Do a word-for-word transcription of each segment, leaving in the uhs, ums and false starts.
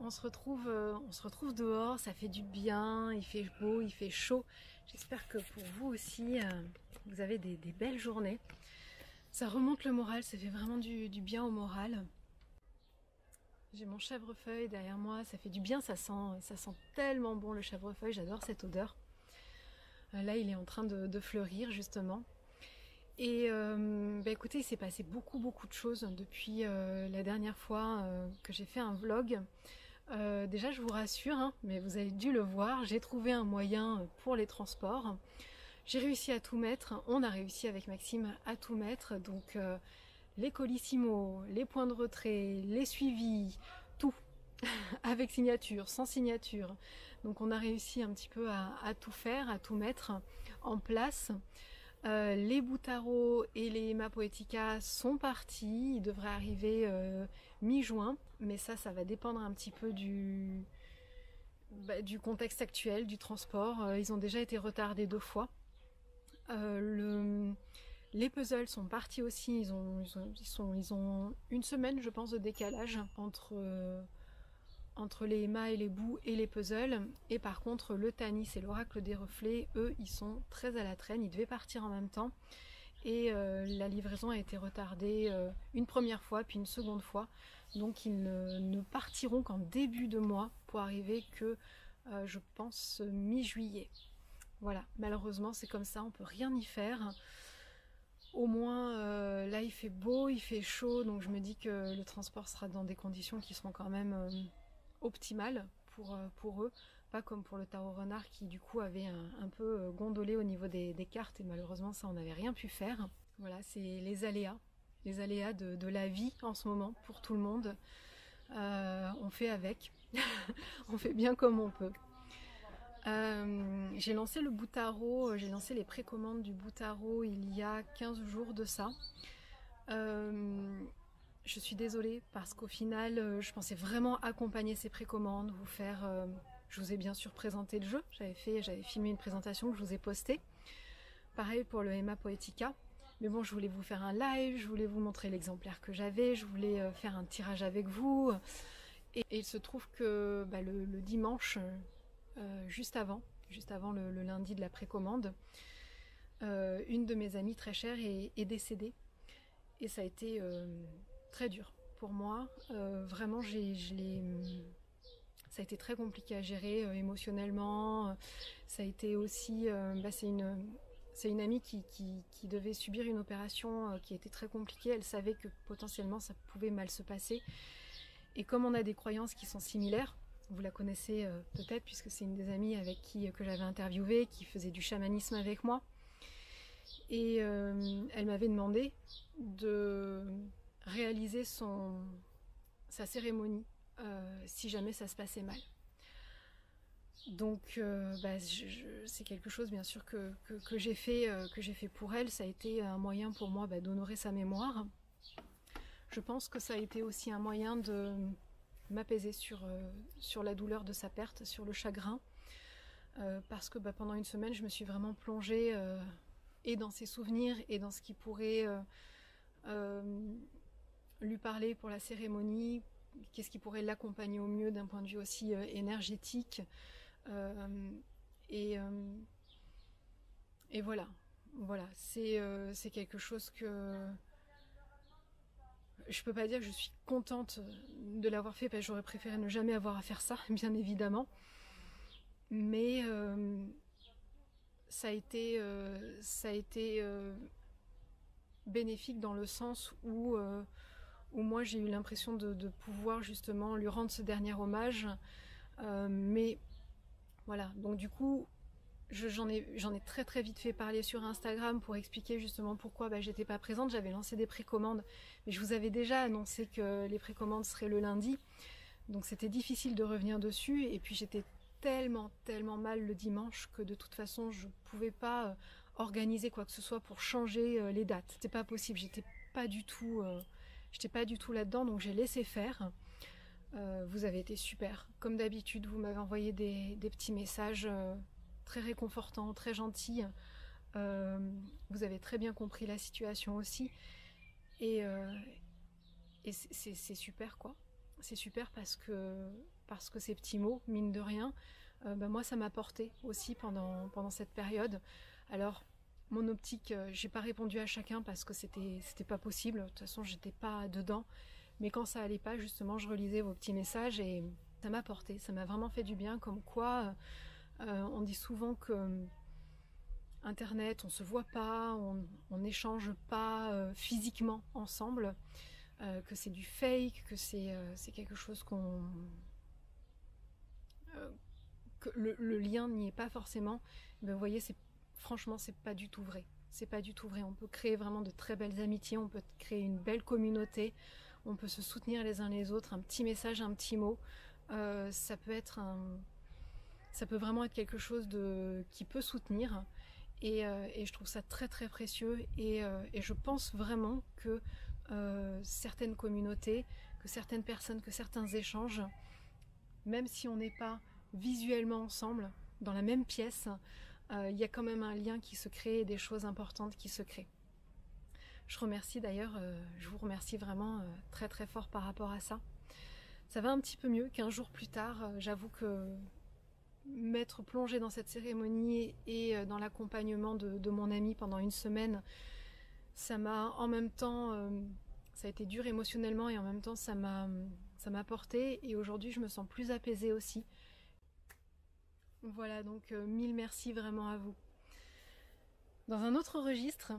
on se retrouve, euh, on se retrouve dehors, ça fait du bien, il fait beau, il fait chaud. J'espère que pour vous aussi, euh, vous avez des, des belles journées. Ça remonte le moral, ça fait vraiment du, du bien au moral. J'ai mon chèvrefeuille derrière moi, ça fait du bien, ça sent, ça sent tellement bon le chèvrefeuille, j'adore cette odeur. Euh, là, il est en train de, de fleurir justement. Et euh, bah écoutez, il s'est passé beaucoup beaucoup de choses depuis euh, la dernière fois euh, que j'ai fait un vlog. Euh, déjà, je vous rassure, hein, mais vous avez dû le voir, j'ai trouvé un moyen pour les transports. J'ai réussi à tout mettre, on a réussi avec Maxime à tout mettre, donc euh, les colissimo, les points de retrait, les suivis, tout, avec signature, sans signature. Donc on a réussi un petit peu à, à tout faire, à tout mettre en place. Euh, les Boutaro et les Ema Poetica sont partis, ils devraient arriver euh, mi-juin, mais ça, ça va dépendre un petit peu du, bah, du contexte actuel, du transport. Euh, ils ont déjà été retardés deux fois. Euh, le, les puzzles sont partis aussi, ils ont, ils, ont, ils, sont, ils ont une semaine, je pense, de décalage entre... Euh, entre les Ema et les bouts et les puzzles. Et par contre le Tanis et l'oracle des reflets, eux, ils sont très à la traîne, ils devaient partir en même temps et euh, la livraison a été retardée euh, une première fois puis une seconde fois, donc ils ne, ne partiront qu'en début de mois pour arriver que euh, je pense mi-juillet. Voilà, malheureusement c'est comme ça, on peut rien y faire. Au moins euh, là il fait beau, il fait chaud, donc je me dis que le transport sera dans des conditions qui seront quand même euh, optimales pour, euh, pour eux, pas comme pour le Tao Renard qui du coup avait un, un peu gondolé au niveau des, des cartes et malheureusement ça on n'avait rien pu faire. Voilà, c'est les aléas, les aléas de, de la vie en ce moment pour tout le monde. Euh, on fait avec, on fait bien comme on peut. Euh, j'ai lancé le Boutaro, j'ai lancé les précommandes du Boutaro il y a quinze jours de ça. Euh, je suis désolée parce qu'au final, je pensais vraiment accompagner ces précommandes, vous faire... Euh, je vous ai bien sûr présenté le jeu, j'avais fait, j'avais filmé une présentation que je vous ai postée. Pareil pour le Ema Poetica. Mais bon, je voulais vous faire un live, je voulais vous montrer l'exemplaire que j'avais, je voulais faire un tirage avec vous. Et, et il se trouve que bah, le, le dimanche... Euh, juste avant, juste avant le, le lundi de la précommande, euh, une de mes amies très chères est, est décédée et ça a été euh, très dur pour moi. Euh, vraiment, j'ai, je l'ai, ça a été très compliqué à gérer euh, émotionnellement. Ça a été aussi, euh, bah, c'est une, c'est une amie qui, qui, qui devait subir une opération euh, qui était très compliquée. Elle savait que potentiellement ça pouvait mal se passer. Et comme on a des croyances qui sont similaires, vous la connaissez euh, peut-être puisque c'est une des amies avec qui euh, que j'avais interviewé, qui faisait du chamanisme avec moi. Et euh, elle m'avait demandé de réaliser son, sa cérémonie euh, si jamais ça se passait mal. Donc euh, bah, c'est quelque chose bien sûr que, que, que j'ai fait, euh, que j'ai fait pour elle. Ça a été un moyen pour moi bah, d'honorer sa mémoire. Je pense que ça a été aussi un moyen de m'apaiser sur, euh, sur la douleur de sa perte, sur le chagrin, euh, parce que bah, pendant une semaine, je me suis vraiment plongée euh, et dans ses souvenirs et dans ce qui pourrait euh, euh, lui parler pour la cérémonie, qu'est-ce qui pourrait l'accompagner au mieux d'un point de vue aussi euh, énergétique. Euh, et, euh, et voilà, voilà, c'est euh, c'est quelque chose que... Je peux pas dire que je suis contente de l'avoir fait parce que j'aurais préféré ne jamais avoir à faire ça, bien évidemment. Mais euh, ça a été, euh, ça a été euh, bénéfique dans le sens où, euh, où moi j'ai eu l'impression de, de pouvoir justement lui rendre ce dernier hommage. Euh, mais voilà, donc du coup, j'en ai, j'en ai très très vite fait parler sur Instagram pour expliquer justement pourquoi bah, j'étais pas présente. J'avais lancé des précommandes, mais je vous avais déjà annoncé que les précommandes seraient le lundi, donc c'était difficile de revenir dessus. Et puis j'étais tellement tellement mal le dimanche que de toute façon je pouvais pas euh, organiser quoi que ce soit pour changer euh, les dates. C'était pas possible, j'étais pas du tout, euh, j'étais pas du tout là-dedans, donc j'ai laissé faire. Euh, vous avez été super, comme d'habitude, vous m'avez envoyé des, des petits messages. Euh, très réconfortant, très gentil. Euh, vous avez très bien compris la situation aussi. Et, euh, et c'est super, quoi. c'est super parce que, parce que ces petits mots, mine de rien, euh, bah moi ça m'a porté aussi pendant, pendant cette période. Alors mon optique, euh, j'ai pas répondu à chacun parce que c'était c'était pas possible, de toute façon j'étais pas dedans, mais quand ça allait pas, justement je relisais vos petits messages et ça m'a porté, ça m'a vraiment fait du bien, comme quoi euh, on dit souvent que Internet, on se voit pas, on n'échange pas euh, physiquement ensemble, euh, que c'est du fake, que c'est euh, c'est quelque chose qu'on... Euh, que le, le lien n'y est pas forcément. Mais vous voyez, c'est, franchement, c'est pas du tout vrai. C'est pas du tout vrai. On peut créer vraiment de très belles amitiés, on peut créer une belle communauté, on peut se soutenir les uns les autres, un petit message, un petit mot. Euh, ça peut être un... Ça peut vraiment être quelque chose de... qui peut soutenir. Et, euh, et je trouve ça très très précieux. Et, euh, et je pense vraiment que euh, certaines communautés, que certaines personnes, que certains échanges, même si on n'est pas visuellement ensemble, dans la même pièce, euh, il y a quand même un lien qui se crée et des choses importantes qui se créent. Je remercie d'ailleurs, euh, je vous remercie vraiment euh, très très fort par rapport à ça. Ça va un petit peu mieux qu'un jour plus tard. Euh, j'avoue que m'être plongée dans cette cérémonie et euh, dans l'accompagnement de, de mon ami pendant une semaine, ça m'a en même temps, euh, ça a été dur émotionnellement et en même temps ça m'a ça m'a porté, et aujourd'hui je me sens plus apaisée aussi. Voilà, donc euh, mille merci vraiment à vous. Dans un autre registre,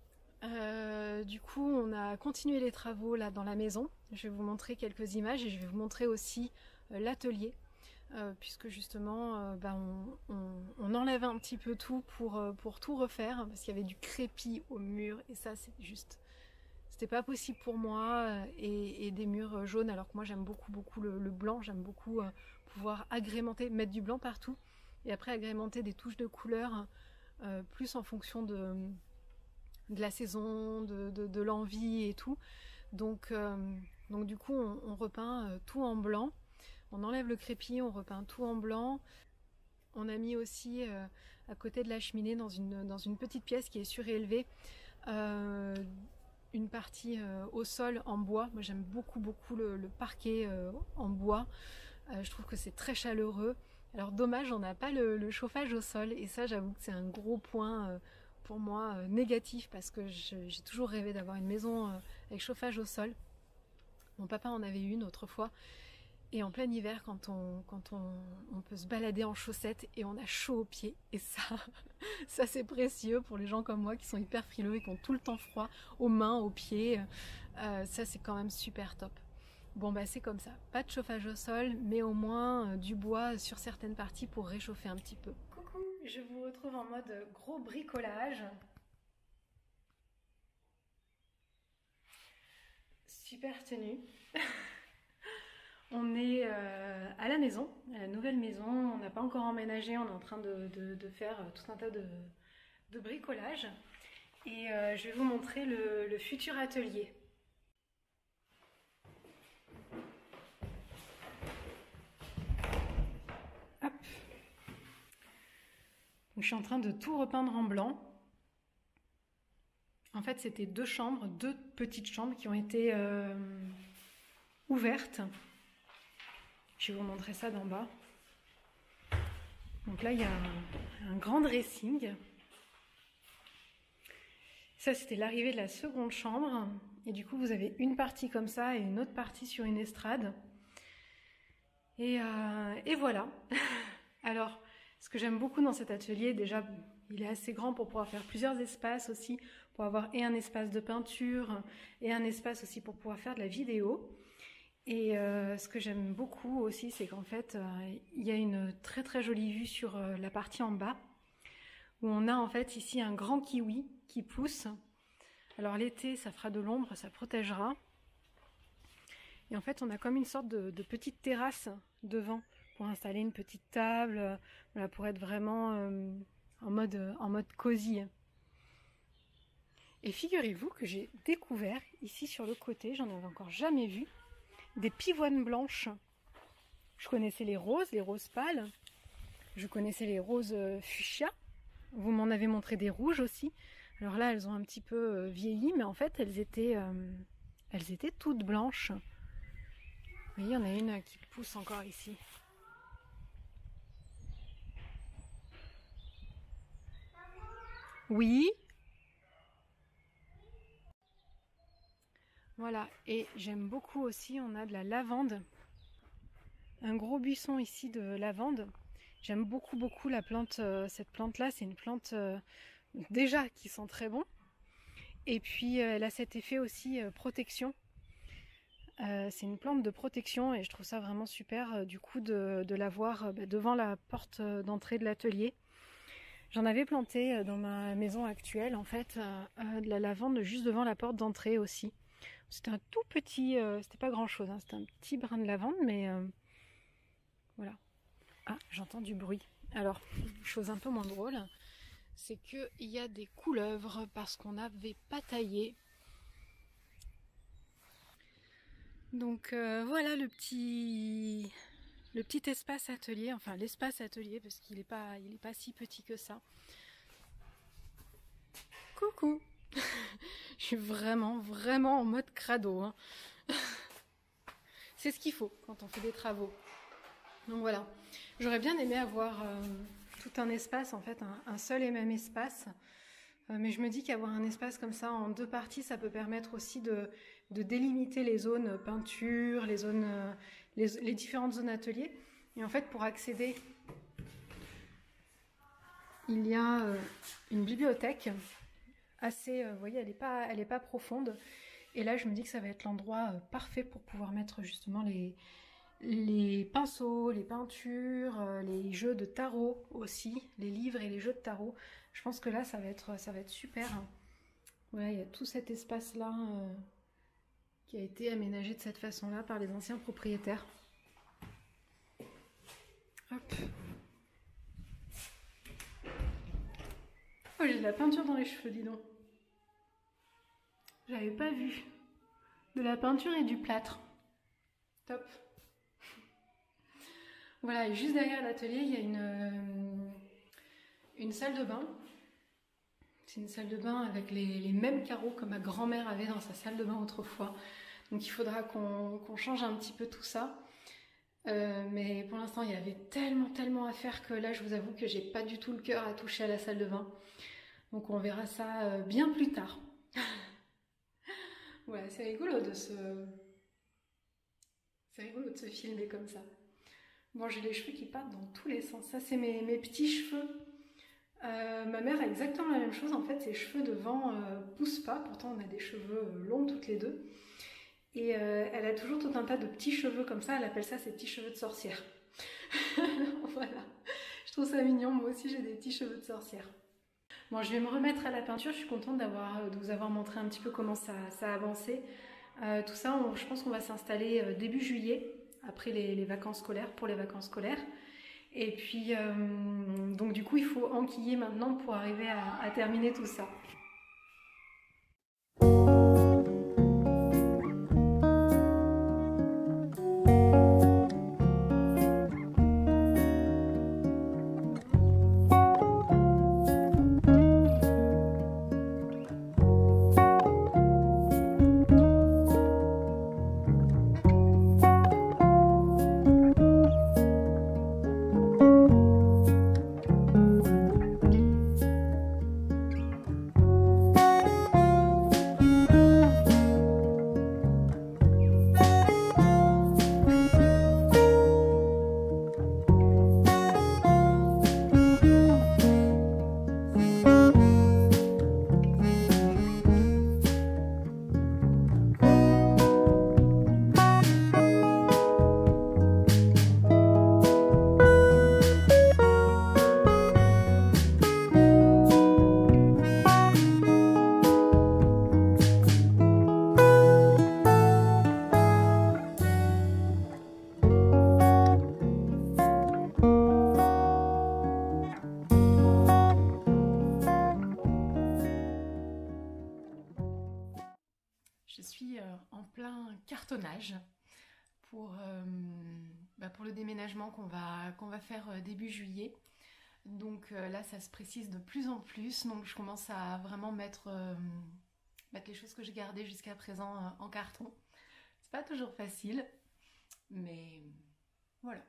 euh, du coup on a continué les travaux là dans la maison. Je vais vous montrer quelques images et je vais vous montrer aussi euh, l'atelier, euh, puisque justement euh, bah, on, on, on enlève un petit peu tout pour, euh, pour tout refaire, parce qu'il y avait du crépi au mur et ça c'est juste... C'était pas possible pour moi, et, et des murs jaunes, alors que moi j'aime beaucoup beaucoup le, le blanc, j'aime beaucoup euh, pouvoir agrémenter, mettre du blanc partout, et après agrémenter des touches de couleurs, euh, plus en fonction de, de la saison, de, de, de l'envie et tout. Donc, euh, donc du coup on, on repeint euh, tout en blanc, on enlève le crépi, on repeint tout en blanc. On a mis aussi euh, à côté de la cheminée, dans une, dans une petite pièce qui est surélevée, euh, une partie euh, au sol en bois. Moi j'aime beaucoup beaucoup le, le parquet euh, en bois, euh, je trouve que c'est très chaleureux. Alors dommage, on n'a pas le, le chauffage au sol, et ça j'avoue que c'est un gros point euh, pour moi euh, négatif, parce que j'ai toujours rêvé d'avoir une maison euh, avec chauffage au sol. Mon papa en avait une autrefois, et en plein hiver, quand on, quand on, on peut se balader en chaussettes et on a chaud aux pieds, et ça, ça c'est précieux pour les gens comme moi qui sont hyper frileux et qui ont tout le temps froid aux mains, aux pieds. Euh, ça c'est quand même super top. Bon bah c'est comme ça, pas de chauffage au sol, mais au moins euh, du bois sur certaines parties pour réchauffer un petit peu. Coucou, je vous retrouve en mode gros bricolage. Super tenue. On est euh, à la maison, à la nouvelle maison, on n'a pas encore emménagé, on est en train de, de, de faire tout un tas de, de bricolage. Et euh, je vais vous montrer le, le futur atelier. Hop. Donc, je suis en train de tout repeindre en blanc. En fait, c'était deux chambres, deux petites chambres qui ont été euh, ouvertes. Je vais vous montrer ça d'en bas. Donc là, il y a un, un grand dressing. Ça, c'était l'arrivée de la seconde chambre. Et du coup, vous avez une partie comme ça et une autre partie sur une estrade. Et, euh, et voilà. Alors, ce que j'aime beaucoup dans cet atelier, déjà, il est assez grand pour pouvoir faire plusieurs espaces aussi, pour avoir et un espace de peinture et un espace aussi pour pouvoir faire de la vidéo. Et euh, ce que j'aime beaucoup aussi, c'est qu'en fait, euh, il y a une très très jolie vue sur euh, la partie en bas, où on a en fait ici un grand kiwi qui pousse. Alors l'été, ça fera de l'ombre, ça protégera. Et en fait, on a comme une sorte de, de petite terrasse devant pour installer une petite table, euh, voilà, pour être vraiment euh, en mode, en mode cosy. Et figurez-vous que j'ai découvert ici sur le côté, j'en avais encore jamais vu, des pivoines blanches. Je connaissais les roses, les roses pâles. Je connaissais les roses fuchsia. Vous m'en avez montré des rouges aussi. Alors là, elles ont un petit peu vieilli, mais en fait, elles étaient, euh, elles étaient toutes blanches. Oui, il y en a une qui pousse encore ici. Oui. Voilà, et j'aime beaucoup aussi, on a de la lavande. Un gros buisson ici de lavande. J'aime beaucoup beaucoup la plante, euh, cette plante là, c'est une plante euh, déjà qui sent très bon. Et puis euh, elle a cet effet aussi euh, protection. Euh, c'est une plante de protection et je trouve ça vraiment super euh, du coup de, de l'avoir euh, bah, devant la porte euh, d'entrée de l'atelier. J'en avais planté euh, dans ma maison actuelle en fait, euh, euh, de la lavande juste devant la porte d'entrée aussi. C'était un tout petit, euh, c'était pas grand chose, hein, c'était un petit brin de lavande, mais euh, voilà. Ah, j'entends du bruit. Alors, chose un peu moins drôle, c'est qu'il y a des couleuvres parce qu'on n'avait pas taillé. Donc euh, voilà le petit, le petit espace atelier, enfin l'espace atelier parce qu'il n'est pas, il est pas si petit que ça. Coucou. Je suis vraiment, vraiment en mode crado. Hein. C'est ce qu'il faut quand on fait des travaux. Donc voilà, j'aurais bien aimé avoir euh, tout un espace, en fait, un, un seul et même espace. Euh, mais je me dis qu'avoir un espace comme ça en deux parties, ça peut permettre aussi de, de délimiter les zones peinture, les, zones, euh, les, les différentes zones ateliers. Et en fait, pour accéder, il y a euh, une bibliothèque assez, euh, vous voyez, elle n'est pas, elle est pas profonde. Et là, je me dis que ça va être l'endroit euh, parfait pour pouvoir mettre justement les, les pinceaux, les peintures, euh, les jeux de tarot aussi, les livres et les jeux de tarot. Je pense que là, ça va être, ça va être super. Voilà, il y a tout cet espace-là euh, qui a été aménagé de cette façon-là par les anciens propriétaires. Hop. Oh, j'ai de la peinture dans les cheveux, dis donc. J'avais pas vu. De la peinture et du plâtre. Top. Voilà, et juste derrière l'atelier, il y a une, euh, une salle de bain. C'est une salle de bain avec les, les mêmes carreaux que ma grand-mère avait dans sa salle de bain autrefois. Donc il faudra qu'on qu'on change un petit peu tout ça. Euh, mais pour l'instant, il y avait tellement, tellement à faire que là, je vous avoue que j'ai pas du tout le cœur à toucher à la salle de bain. Donc on verra ça euh, bien plus tard. Ouais, c'est rigolo de se... C'est rigolo de se filmer comme ça. Bon, j'ai les cheveux qui partent dans tous les sens. Ça, c'est mes, mes petits cheveux. Euh, ma mère a exactement la même chose. En fait, ses cheveux devant euh, poussent pas. Pourtant, on a des cheveux longs toutes les deux. Et euh, elle a toujours tout un tas de petits cheveux comme ça. Elle appelle ça ses petits cheveux de sorcière. Voilà. Je trouve ça mignon. Moi aussi, j'ai des petits cheveux de sorcière. Bon, je vais me remettre à la peinture. Je suis contente d'avoir, de vous avoir montré un petit peu comment ça, ça a avancé. Euh, tout ça, on, je pense qu'on va s'installer euh, début juillet, après les, les vacances scolaires, pour les vacances scolaires. Et puis, euh, donc du coup, il faut enquiller maintenant pour arriver à, à terminer tout ça. Je suis euh, en plein cartonnage pour, euh, bah pour le déménagement qu'on va, qu'on va faire euh, début juillet. Donc euh, là, ça se précise de plus en plus. Donc je commence à vraiment mettre, euh, mettre les choses que j'ai gardées jusqu'à présent euh, en carton. C'est pas toujours facile, Mais voilà.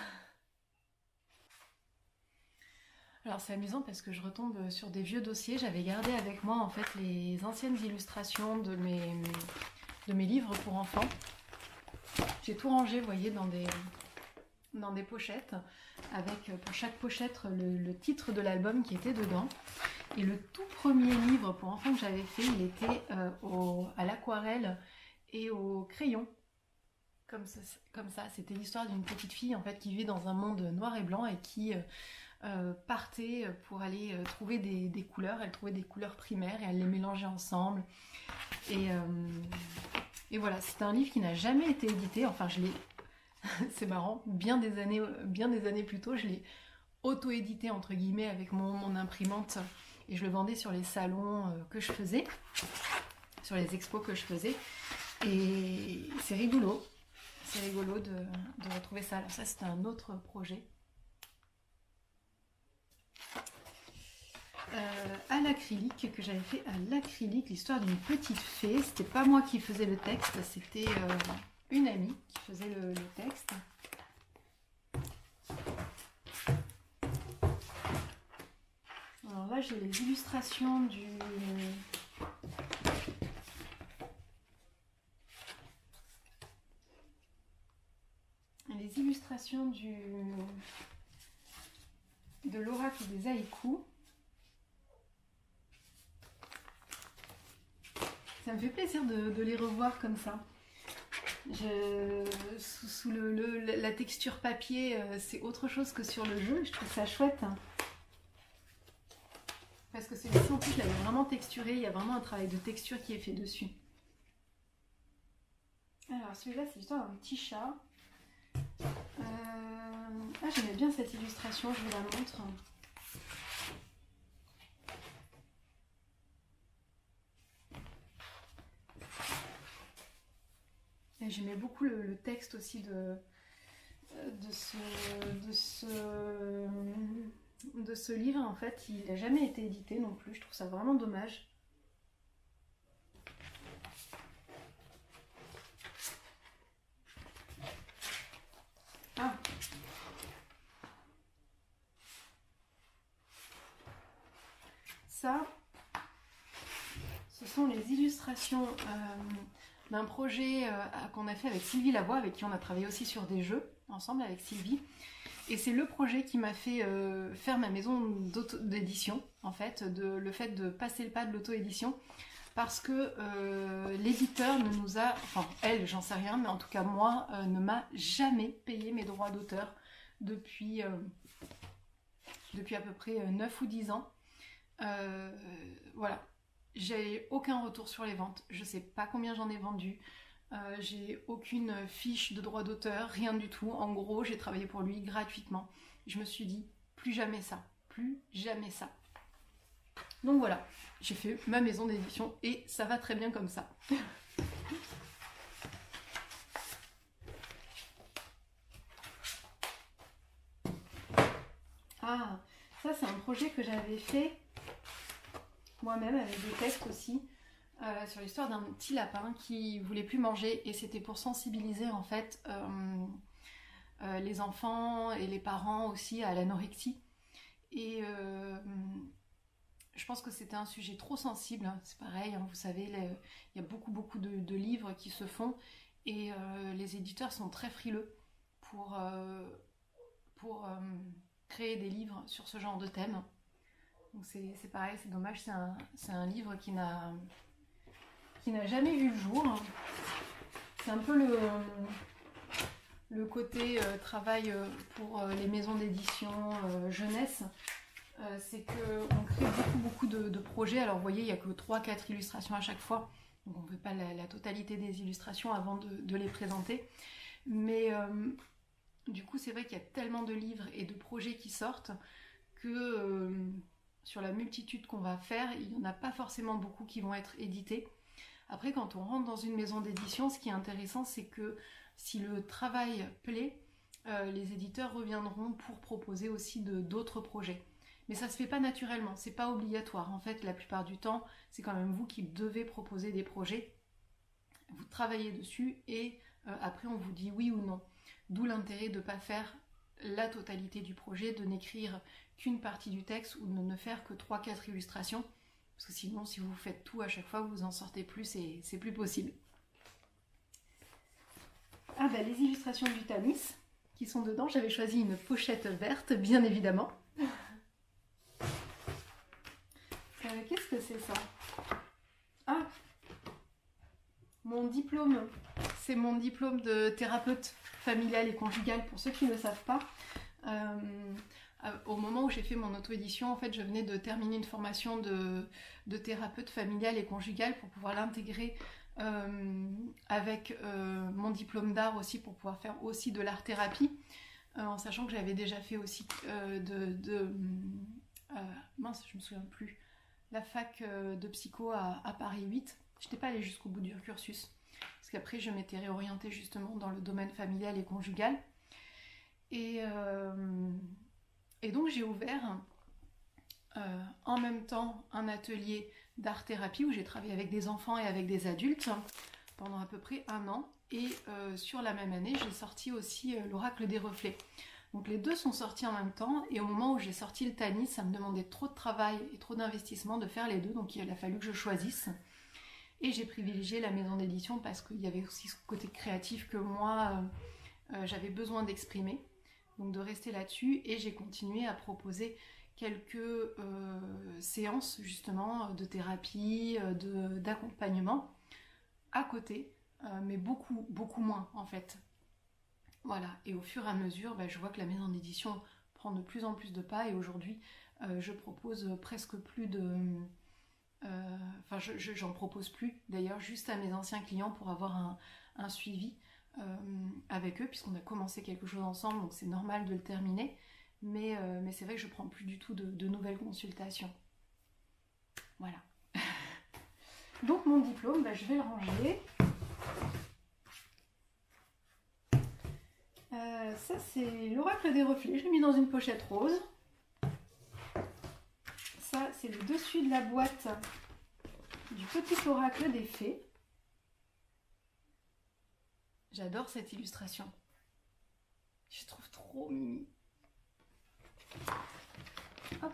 Alors c'est amusant parce que je retombe sur des vieux dossiers. J'avais gardé avec moi en fait les anciennes illustrations de mes, de mes livres pour enfants. J'ai tout rangé, vous voyez, dans des, dans des pochettes, avec pour chaque pochette le, le titre de l'album qui était dedans. Et le tout premier livre pour enfants que j'avais fait, il était euh, au, à l'aquarelle et au crayon. Comme ça, comme ça. C'était l'histoire d'une petite fille en fait qui vivait dans un monde noir et blanc et qui euh, euh, partait pour aller euh, trouver des, des couleurs. Elle trouvait des couleurs primaires et elle les mélangeait ensemble. Et, euh, et voilà, c'est un livre qui n'a jamais été édité. Enfin, je l'ai, c'est marrant, bien des années, bien des années plus tôt, je l'ai auto-édité entre guillemets avec mon, mon imprimante et je le vendais sur les salons euh, que je faisais, sur les expos que je faisais. Et c'est rigolo. C'est rigolo de, de retrouver ça. Alors ça, c'était un autre projet. Euh, à l'acrylique, que j'avais fait à l'acrylique, l'histoire d'une petite fée. C'était pas moi qui faisais le texte, c'était euh, une amie qui faisait le, le texte. Alors là, j'ai les illustrations du... les illustrations du de l'oracle des haïkus. Ça me fait plaisir de, de les revoir comme ça. Je, sous, sous le, le, la texture papier, c'est autre chose que sur le jeu. Je trouve ça chouette. Parce que celui-ci, en plus, je l'avais vraiment texturé. Il y a vraiment un travail de texture qui est fait dessus. Alors, celui-là, c'est l'histoire d'un petit chat. Euh... Ah, j'aimais bien cette illustration, je vous la montre. J'aimais beaucoup le, le texte aussi de, de, ce, de, ce, de ce livre. En fait, il n'a jamais été édité non plus. Je trouve ça vraiment dommage. Ah. Ça, ce sont les illustrations euh, d'un projet euh, qu'on a fait avec Sylvie Lavoie, avec qui on a travaillé aussi sur des jeux, ensemble avec Sylvie. Et c'est le projet qui m'a fait euh, faire ma maison d'édition, en fait, de, le fait de passer le pas de l'auto-édition, parce que euh, l'éditeur ne nous a, enfin elle, j'en sais rien, mais en tout cas moi, euh, ne m'a jamais payé mes droits d'auteur depuis, euh, depuis à peu près neuf ou dix ans. Euh, voilà, j'ai aucun retour sur les ventes, je sais pas combien j'en ai vendu, euh, j'ai aucune fiche de droit d'auteur, rien du tout. En gros, j'ai travaillé pour lui gratuitement. Je me suis dit, plus jamais ça, plus jamais ça. Donc voilà, j'ai fait ma maison d'édition et ça va très bien comme ça. Ah, ça c'est un projet que j'avais fait moi-même avec des textes aussi euh, sur l'histoire d'un petit lapin qui voulait plus manger et c'était pour sensibiliser en fait euh, euh, les enfants et les parents aussi à l'anorexie. Et euh, je pense que c'était un sujet trop sensible, c'est pareil, hein, vous savez, les, il y a beaucoup beaucoup de, de livres qui se font et euh, les éditeurs sont très frileux pour, euh, pour euh, créer des livres sur ce genre de thème. Donc c'est pareil, c'est dommage, c'est un, c'est un livre qui n'a qui n'a jamais vu le jour. C'est un peu le, le côté euh, travail pour euh, les maisons d'édition euh, jeunesse. Euh, c'est qu'on crée beaucoup beaucoup de, de projets. Alors vous voyez, il n'y a que trois quatre illustrations à chaque fois. Donc on ne fait pas la, la totalité des illustrations avant de, de les présenter. Mais euh, du coup, c'est vrai qu'il y a tellement de livres et de projets qui sortent que... Euh, sur la multitude qu'on va faire, il n'y en a pas forcément beaucoup qui vont être édités. Après, quand on rentre dans une maison d'édition, ce qui est intéressant, c'est que si le travail plaît, euh, les éditeurs reviendront pour proposer aussi d'autres projets. Mais ça ne se fait pas naturellement, c'est pas obligatoire. En fait, la plupart du temps, c'est quand même vous qui devez proposer des projets. Vous travaillez dessus et euh, après, on vous dit oui ou non. D'où l'intérêt de ne pas faire la totalité du projet, de n'écrire qu'une partie du texte ou de ne faire que trois quatre illustrations. Parce que sinon, si vous faites tout à chaque fois, vous en sortez plus et c'est plus possible. Ah bah les illustrations du Tanis qui sont dedans, j'avais choisi une pochette verte, bien évidemment. Euh, Qu'est-ce que c'est ça? Ah, mon diplôme. C'est mon diplôme de thérapeute familiale et conjugale, pour ceux qui ne le savent pas. Euh, au moment où j'ai fait mon auto-édition, en fait, je venais de terminer une formation de, de thérapeute familiale et conjugale pour pouvoir l'intégrer euh, avec euh, mon diplôme d'art aussi, pour pouvoir faire aussi de l'art-thérapie, euh, en sachant que j'avais déjà fait aussi euh, de... de euh, mince, je me souviens plus. La fac de psycho à, à Paris huit. Je n'étais pas allée jusqu'au bout du cursus. Parce qu'après, je m'étais réorientée justement dans le domaine familial et conjugal. Et, euh, et donc, j'ai ouvert euh, en même temps un atelier d'art-thérapie où j'ai travaillé avec des enfants et avec des adultes pendant à peu près un an. Et euh, sur la même année, j'ai sorti aussi euh, l'Oracle des reflets. Donc les deux sont sortis en même temps, et au moment où j'ai sorti le Tanis, ça me demandait trop de travail et trop d'investissement de faire les deux, donc il a fallu que je choisisse. Et j'ai privilégié la maison d'édition parce qu'il y avait aussi ce côté créatif que moi, euh, euh, j'avais besoin d'exprimer, donc de rester là-dessus, et j'ai continué à proposer quelques euh, séances justement de thérapie, de, d'accompagnement à côté, euh, mais beaucoup, beaucoup moins en fait. Voilà, et au fur et à mesure, bah, je vois que la maison d'édition prend de plus en plus de pas, et aujourd'hui, euh, je propose presque plus de... Euh, enfin, je, je, j'en propose plus, d'ailleurs, juste à mes anciens clients pour avoir un, un suivi euh, avec eux, puisqu'on a commencé quelque chose ensemble, donc c'est normal de le terminer, mais, euh, mais c'est vrai que je prends plus du tout de, de nouvelles consultations. Voilà. Donc mon diplôme, bah, je vais le ranger. Euh, ça c'est l'Oracle des reflets, je l'ai mis dans une pochette rose. Ça c'est le dessus de la boîte du petit Oracle des fées. J'adore cette illustration. Je trouve trop mimi. Hop.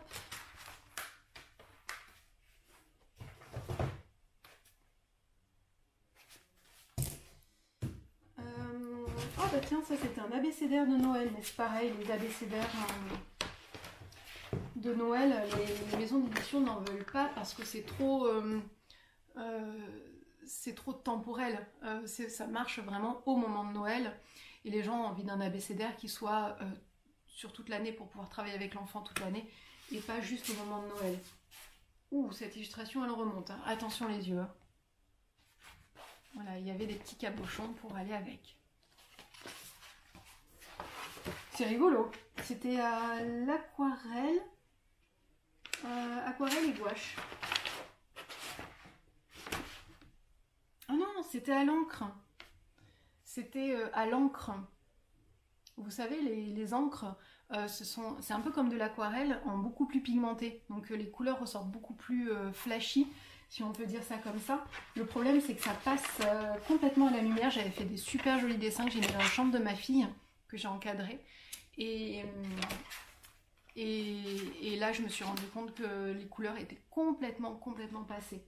Oh bah tiens, ça c'était un abécédaire de Noël, mais c'est pareil, les abécédaires euh, de Noël, les, les maisons d'édition n'en veulent pas parce que c'est trop, euh, euh, c'est trop temporel. Euh, ça marche vraiment au moment de Noël, et les gens ont envie d'un abécédaire qui soit euh, sur toute l'année pour pouvoir travailler avec l'enfant toute l'année, et pas juste au moment de Noël. Ouh, cette illustration elle remonte, hein. Attention les yeux. Hein. Voilà, il y avait des petits cabochons pour aller avec. C'est rigolo. C'était à l'aquarelle, euh, aquarelle et gouache. Ah non, c'était à l'encre. C'était euh, à l'encre. Vous savez, les, les encres, euh, c'est un peu comme de l'aquarelle en beaucoup plus pigmenté. Donc euh, les couleurs ressortent beaucoup plus euh, flashy, si on peut dire ça comme ça. Le problème, c'est que ça passe euh, complètement à la lumière. J'avais fait des super jolis dessins que j'ai mis dans la chambre de ma fille, que j'ai encadré. Et, et, et là, je me suis rendu compte que les couleurs étaient complètement, complètement passées.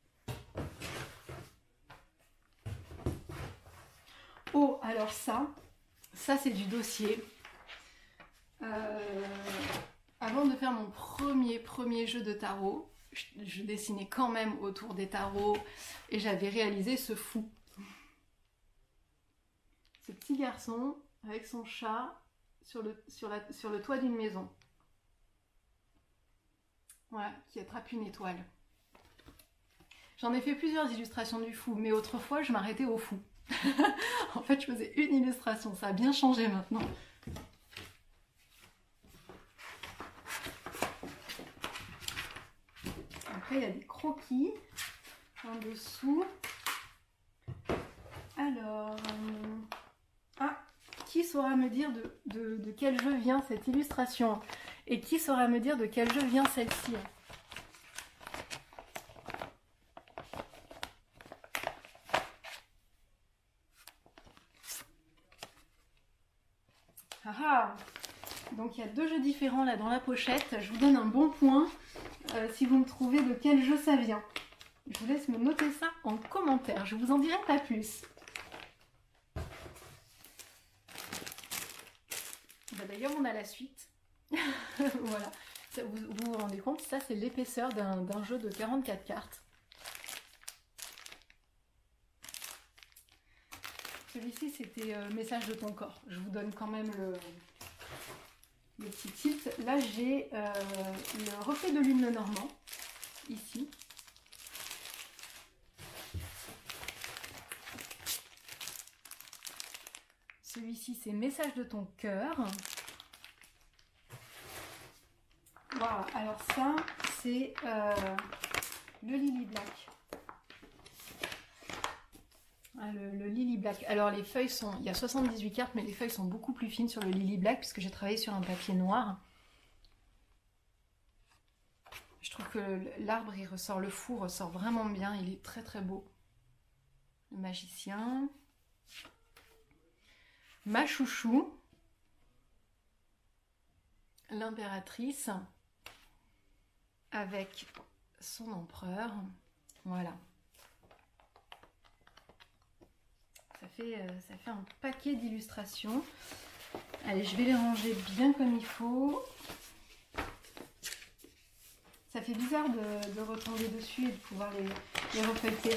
Oh, alors ça, ça c'est du dossier. Euh, avant de faire mon premier, premier jeu de tarot, je, je dessinais quand même autour des tarots et j'avais réalisé ce fou. Ce petit garçon avec son chat sur le, sur la, sur le toit d'une maison. Voilà, qui attrape une étoile. J'en ai fait plusieurs illustrations du fou, mais autrefois je m'arrêtais au fou. En fait, je faisais une illustration, ça a bien changé maintenant. Après, il y a des croquis en dessous. Alors, euh... ah, qui saura me dire de, de, de quel jeu vient cette illustration? Et qui saura me dire de quel jeu vient celle-ci? Ah ah. Donc il y a deux jeux différents là dans la pochette. Je vous donne un bon point euh, si vous me trouvez de quel jeu ça vient. Je vous laisse me noter ça en commentaire. Je vous en dirai pas plus. Bah, d'ailleurs on a la suite. Voilà. Ça, vous, vous vous rendez compte, ça c'est l'épaisseur d'un d'un jeu de quarante-quatre cartes. Celui-ci c'était euh, Message de ton corps. Je vous donne quand même le... le petit tilt. Là j'ai euh, le reflet de lune normand ici. Celui-ci c'est Message de ton cœur. Voilà, alors ça c'est euh, le Lily Black. Ah, le, le Lily Black. Alors les feuilles sont, il y a soixante-dix-huit cartes, mais les feuilles sont beaucoup plus fines sur le Lily Black puisque j'ai travaillé sur un papier noir. Je trouve que l'arbre il ressort, le fou ressort vraiment bien, il est très très beau. Le magicien. Ma chouchou. L'impératrice. Avec son empereur. Voilà. Ça fait, euh, ça fait un paquet d'illustrations. Allez, je vais les ranger bien comme il faut. Ça fait bizarre de, de retomber dessus et de pouvoir les, les refeuilleter.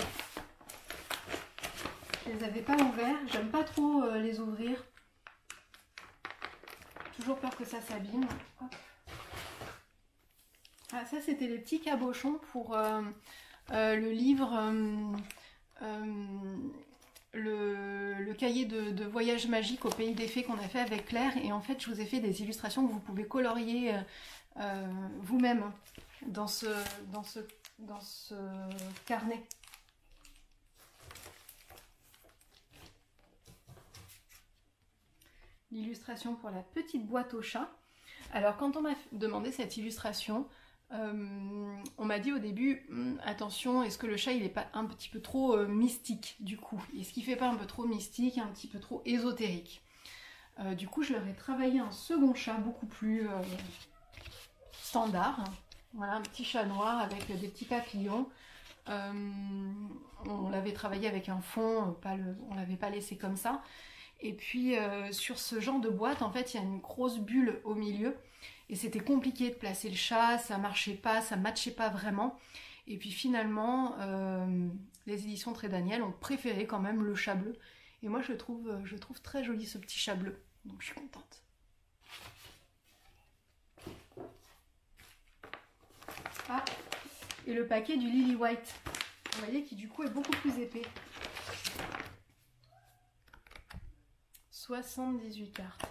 Je les avais pas ouverts. J'aime pas trop euh, les ouvrir. Toujours peur que ça s'abîme. Ah, ça c'était les petits cabochons pour euh, euh, le livre... Euh, euh, Le, le cahier de, de voyage magique au pays des fées qu'on a fait avec Claire, et en fait je vous ai fait des illustrations que vous pouvez colorier euh, vous-même dans ce, dans, ce, dans ce carnet. L'illustration pour la petite boîte au chat. Alors quand on m'a demandé cette illustration, Euh, on m'a dit au début, hm, attention, est-ce que le chat il est pas un petit peu trop euh, mystique du coup? Est-ce qu'il fait pas un peu trop mystique, un petit peu trop ésotérique? euh, Du coup je leur ai travaillé un second chat beaucoup plus euh, standard. Voilà, un petit chat noir avec des petits papillons. Euh, on l'avait travaillé avec un fond, pas le, on l'avait pas laissé comme ça. Et puis euh, sur ce genre de boîte, en fait, il y a une grosse bulle au milieu. Et c'était compliqué de placer le chat, ça marchait pas, ça matchait pas vraiment. Et puis finalement, euh, les éditions Très Daniel ont préféré quand même le chat bleu. Et moi, je trouve, je trouve très joli ce petit chat bleu. Donc je suis contente. Ah, et le paquet du Lily White. Vous voyez qui du coup est beaucoup plus épais. soixante-dix-huit cartes.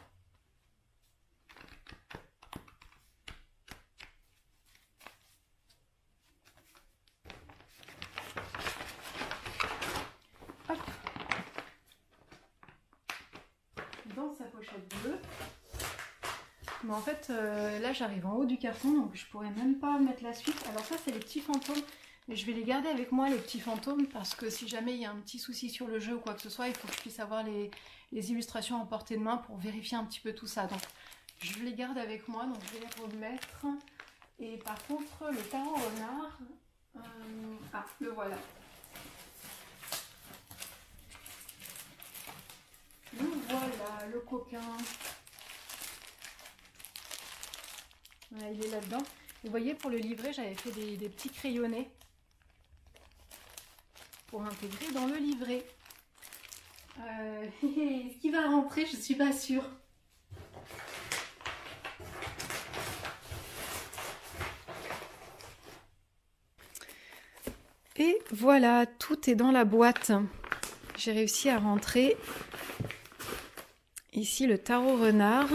Hop. Dans sa pochette bleue. Mais en fait, euh, là j'arrive en haut du carton, donc je pourrais même pas mettre la suite. Alors ça, c'est les petits fantômes. Mais je vais les garder avec moi, les petits fantômes, parce que si jamais il y a un petit souci sur le jeu ou quoi que ce soit, il faut que je puisse avoir les, les illustrations en portée de main pour vérifier un petit peu tout ça. Donc je les garde avec moi, donc je vais les remettre. Et par contre, le tarot renard, euh, ah, le voilà. Le voilà, le coquin. Voilà, il est là-dedans. Vous voyez, pour le livret, j'avais fait des, des petits crayonnés pour intégrer dans le livret. Euh, Est-ce qu'il va rentrer? Je ne suis pas sûre. Et voilà, tout est dans la boîte. J'ai réussi à rentrer ici le tarot renard.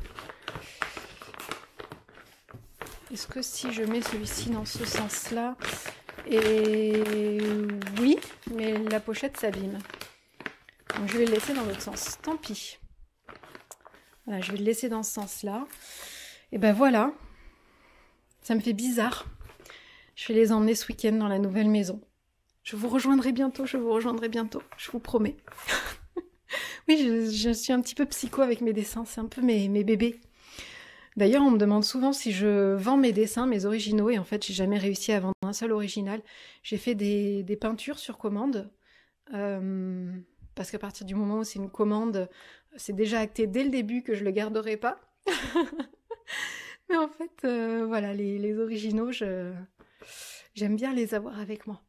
Est-ce que si je mets celui-ci dans ce sens-là, et oui, mais la pochette s'abîme. Donc je vais le laisser dans l'autre sens. Tant pis. Voilà, je vais le laisser dans ce sens-là. Et ben voilà. Ça me fait bizarre. Je vais les emmener ce week-end dans la nouvelle maison. Je vous rejoindrai bientôt, je vous rejoindrai bientôt. Je vous promets. Oui, je, je suis un petit peu psycho avec mes dessins, c'est un peu mes, mes bébés. D'ailleurs, on me demande souvent si je vends mes dessins, mes originaux, et en fait, j'ai jamais réussi à vendre un seul original. J'ai fait des, des peintures sur commande, euh, parce qu'à partir du moment où c'est une commande, c'est déjà acté dès le début que je le garderai pas. Mais en fait, euh, voilà, les, les originaux, je, j'aime bien les avoir avec moi.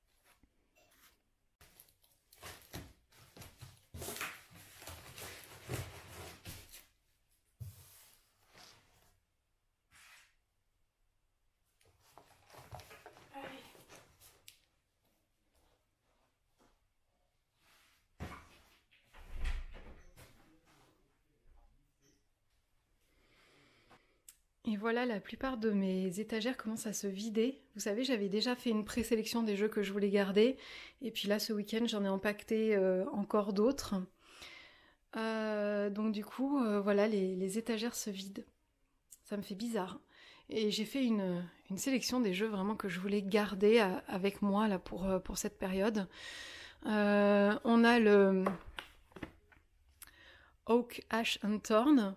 Et voilà, la plupart de mes étagères commencent à se vider. Vous savez, j'avais déjà fait une présélection des jeux que je voulais garder. Et puis là, ce week-end, j'en ai empaqueté euh, encore d'autres. Euh, donc du coup, euh, voilà, les, les étagères se vident. Ça me fait bizarre. Et j'ai fait une, une sélection des jeux vraiment que je voulais garder à- avec moi là, pour, euh, pour cette période. Euh, on a le Oak, Ash and Thorn.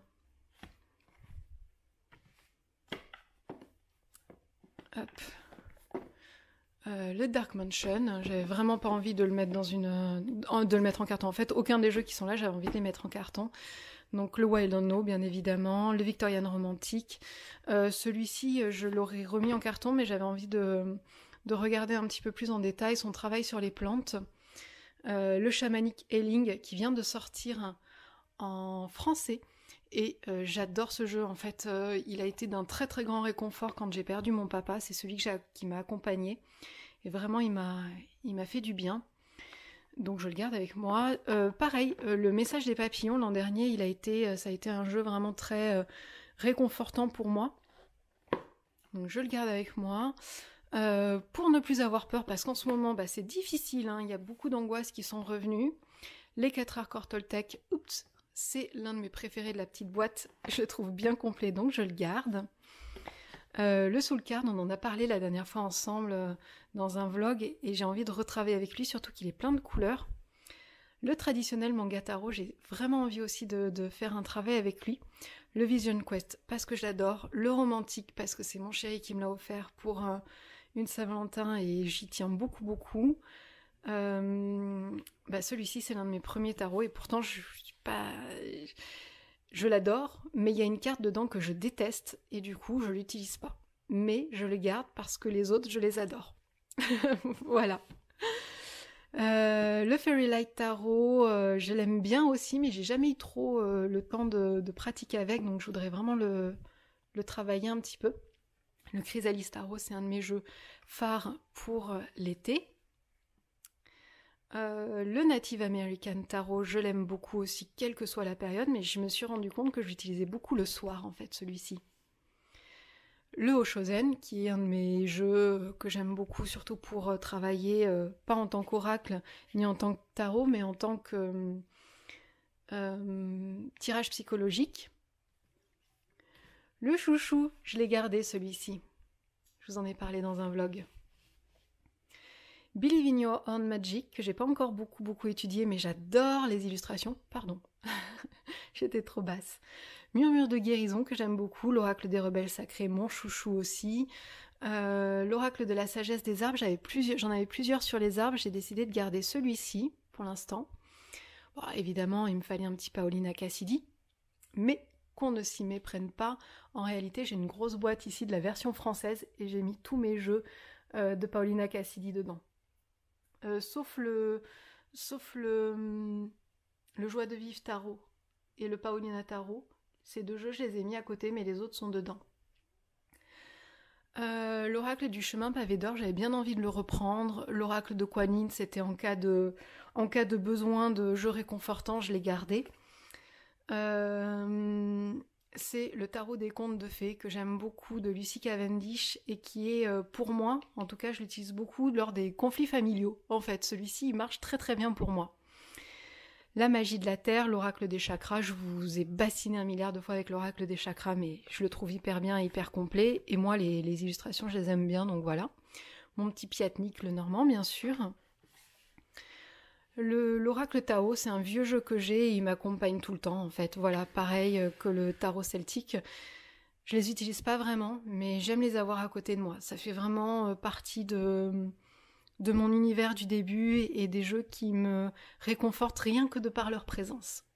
Hop. Euh, le Dark Mansion, j'avais vraiment pas envie de le mettre dans une, euh, de le mettre en carton. En fait, aucun des jeux qui sont là, j'avais envie de les mettre en carton. Donc le Wild Unknown, bien évidemment, le Victorian Romantique. Euh, celui-ci, je l'aurais remis en carton, mais j'avais envie de, de regarder un petit peu plus en détail son travail sur les plantes. Euh, le Shamanic Healing, qui vient de sortir en français. Et euh, j'adore ce jeu, en fait, euh, il a été d'un très très grand réconfort quand j'ai perdu mon papa, c'est celui que j'ai, qui m'a accompagnée, et vraiment il m'a, il m'a fait du bien, donc je le garde avec moi. Euh, pareil, euh, le Message des papillons, l'an dernier, il a été, ça a été un jeu vraiment très euh, réconfortant pour moi, donc je le garde avec moi. Euh, pour ne plus avoir peur, parce qu'en ce moment, bah, c'est difficile, hein, il y a beaucoup d'angoisses qui sont revenues. Les quatre arts Toltec, oups, c'est l'un de mes préférés de la petite boîte. Je le trouve bien complet, donc je le garde. Euh, le Soul Card, on en a parlé la dernière fois ensemble euh, dans un vlog, et, et j'ai envie de retravailler avec lui, surtout qu'il est plein de couleurs. Le traditionnel manga tarot, j'ai vraiment envie aussi de, de faire un travail avec lui. Le Vision Quest, parce que je l'adore. Le romantique, parce que c'est mon chéri qui me l'a offert pour euh, une Saint-Valentin, et j'y tiens beaucoup, beaucoup. Euh, bah celui-ci, c'est l'un de mes premiers tarots, et pourtant, je, je suis pas... Je l'adore, mais il y a une carte dedans que je déteste, et du coup, je l'utilise pas. Mais je le garde parce que les autres, je les adore. Voilà. Euh, le Fairy Light Tarot, euh, je l'aime bien aussi, mais j'ai jamais eu trop euh, le temps de, de pratiquer avec, donc je voudrais vraiment le, le travailler un petit peu. Le Chrysalis Tarot, c'est un de mes jeux phares pour euh, l'été. Euh, le Native American Tarot, je l'aime beaucoup aussi, quelle que soit la période, mais je me suis rendu compte que j'utilisais beaucoup le soir, en fait, celui-ci. Le Oshozen, qui est un de mes jeux que j'aime beaucoup, surtout pour euh, travailler, euh, pas en tant qu'oracle, ni en tant que tarot, mais en tant que euh, tirage psychologique. Le chouchou, je l'ai gardé, celui-ci. Je vous en ai parlé dans un vlog. Believe in Your Own Magic, que j'ai pas encore beaucoup beaucoup étudié, mais j'adore les illustrations. Pardon, j'étais trop basse. Murmure de guérison, que j'aime beaucoup. L'oracle des rebelles sacrés, mon chouchou aussi. Euh, L'oracle de la sagesse des arbres, j'avais plusieurs, j'en avais plusieurs sur les arbres. J'ai décidé de garder celui-ci pour l'instant. Bon, évidemment, il me fallait un petit Paolina Cassidy, mais qu'on ne s'y méprenne pas. En réalité, j'ai une grosse boîte ici de la version française et j'ai mis tous mes jeux euh, de Paolina Cassidy dedans. Euh, sauf le, sauf le, le Joie de vivre tarot et le Paolina tarot. Ces deux jeux, je les ai mis à côté, mais les autres sont dedans. Euh, L'oracle du chemin pavé d'or, j'avais bien envie de le reprendre. L'oracle de Kuan Yin, c'était en cas de, en cas de besoin de jeu réconfortant, je l'ai gardé. Euh, c'est le tarot des contes de fées que j'aime beaucoup, de Lucy Cavendish, et qui est euh, pour moi, en tout cas je l'utilise beaucoup lors des conflits familiaux. En fait, celui-ci il marche très très bien pour moi. La magie de la terre, l'oracle des chakras, je vous ai bassiné un milliard de fois avec l'oracle des chakras, mais je le trouve hyper bien, hyper complet, et moi les, les illustrations je les aime bien, donc voilà. Mon petit Piatnik, le normand bien sûr. Le, l'oracle Tao, c'est un vieux jeu que j'ai et il m'accompagne tout le temps en fait. Voilà, pareil que le tarot celtique. Je les utilise pas vraiment, mais j'aime les avoir à côté de moi. Ça fait vraiment partie de, de mon univers du début et des jeux qui me réconfortent rien que de par leur présence.